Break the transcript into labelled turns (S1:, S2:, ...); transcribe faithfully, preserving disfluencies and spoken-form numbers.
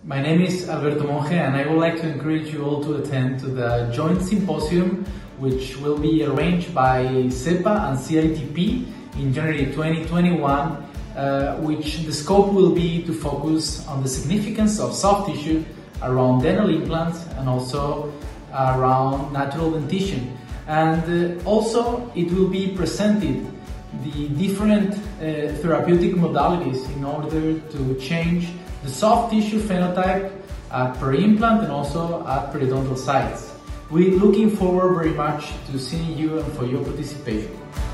S1: My name is Alberto Monje, and I would like to encourage you all to attend to the joint symposium which will be arranged by Sepa and S I D P in January twenty twenty-one, uh, which the scope will be to focus on the significance of soft tissue around dental implants and also around natural dentition. And uh, also it will be presented the different uh, therapeutic modalities in order to change the soft tissue phenotype at peri-implant and also at periodontal sites. We're looking forward very much to seeing you and for your participation.